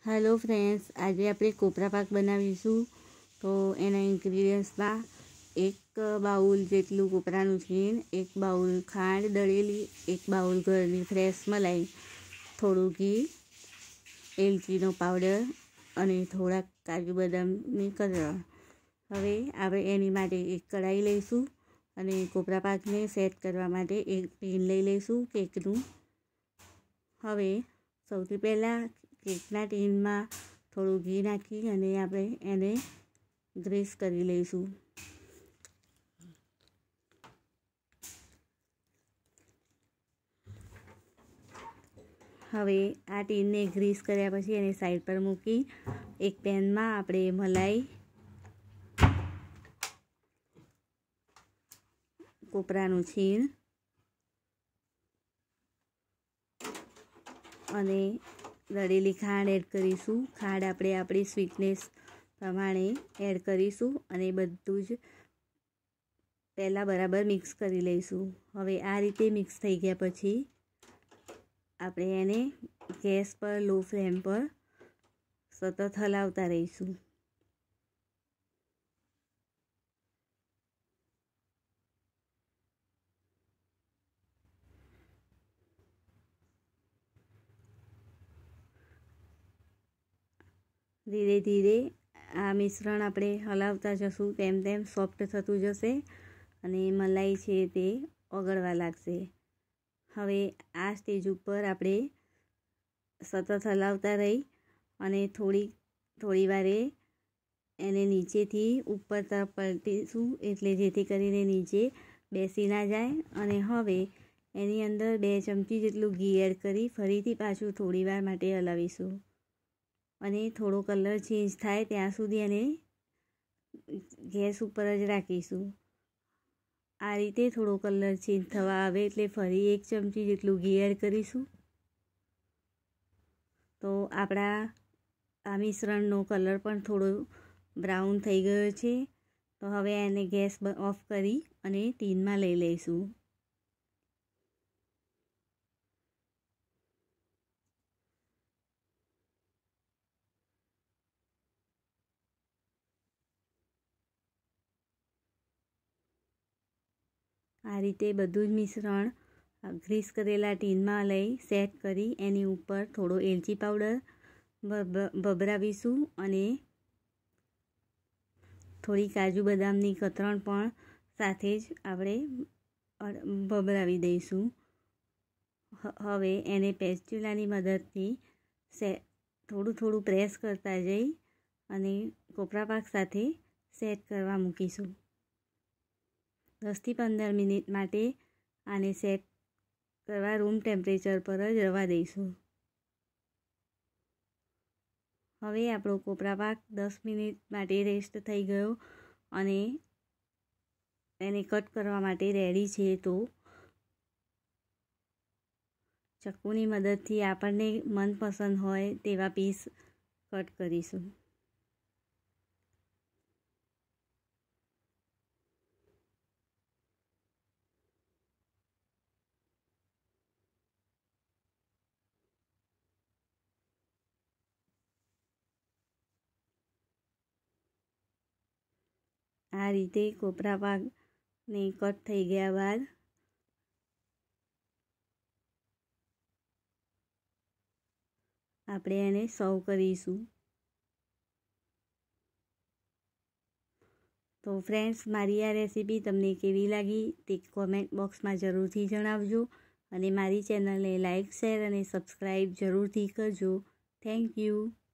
Hello friends, आज आप कोपरा पाक बनावीशुं। तो एना इन्ग्रीडियंट्समां एक बाउल जेटलुं कोपरानुं छीण, एक बाउल खांड दळेली, एक बाउल घरनी फ्रेश मलाई, थोड़ुं घी, एलचीनो पाउडर अने थोड़ा काजू बदामनी कतरण। हवे आपणे एनी माटे एक कढ़ाई लईशुं अने कोपरा पाकने सेट करवा माटे एक टीन लई लईशुं केकनुं। हवे सौथी पहेला केकना टीनमां थोड़ुं घी नाखी अने आपणे एने ग्रीस करी लईशुं। हवे आ टीनने ग्रीस कर्या पछी एने साइड पर मूकी एक पेनमां आपणे मलाई, कोपरानुं छीण अने दळेली खांड एड करीशुं। खांड आपणे आपणी स्वीटनेस प्रमाणे एड करीशुं अने बधुं ज पहेला बराबर मिक्स करी लईशुं। हवे आ रीते मिक्स थई गया पछी आपणे एने गैस पर लो फ्लेम पर सतत हलावता रहीशुं। धीरे धीरे आ मिश्रण આપણે હલાવતા જશું તેમ તેમ સોફ્ટ થતું જશે અને મલાઈ છે તે ઓગળવા લાગશે। હવે આ સ્ટેજ ઉપર આપણે સતત હલાવતા રહી અને થોડી વારે એને નીચેથી ઉપર તરફ પલટીશું એટલે જેથી કરીને નીચે બેસી ના જાય। અને હવે એની અંદર 2 ચમચી જેટલું ઘી એડ કરી ફરીથી પાછું થોડી વાર માટે હલાવીશું અને થોડો કલર ચેન્જ થાય ત્યાં સુધી એને ગેસ ઉપર જ રાખીશું। આ રીતે થોડો કલર ચેન્જ થવા આવે એટલે ફરી 1 ચમચી જેટલું ઘી એડ કરીશું। તો આપણા આ મિશ્રણનો કલર પણ થોડો બ્રાઉન થઈ ગયો છે। તો હવે એને ગેસ ઓફ કરી અને ટીનમાં લઈ લઈશું। आ रीते बधुं ज मिश्रण ग्रीस करेला टीन में लई सेट करी एनी ऊपर थोड़ो एलची पाउडर भभरावीशुं अने थोड़ी काजू बदामनी कतरण पण साथे ज आपणे भभरावी दईशुं। हवे एने पेस्ट्युलानी मददथी थोड़ुं थोड़ुं प्रेस करता जई अने कोपरा पाक साथे सेट करवा मूकीशुं। 10 થી 15 મિનિટ માટે આને સેટ કરવા રૂમ ટેમ્પરેચર પર જ રવા દઈશું। હવે આપણો કોપરા પાક 10 મિનિટ માટે રેસ્ટ થઈ ગયો અને એને કટ કરવા માટે રેડી છે। તો ચક્કુની મદદથી આપણને મનપસંદ હોય તેવા પીસ કટ કરીશું। आ रीते कोपरा पाक ने कट थई गया बाद આપણે એને સર્વ કરીશું। તો ફ્રેન્ડ્સ, મારી આ રેસીપી તમને કેવી લાગી તે કોમેન્ટ બોક્સમાં જરૂરથી જણાવજો અને મારી ચેનલને લાઇક, શેર અને સબસ્ક્રાઈબ જરૂરથી કરજો। Thank you.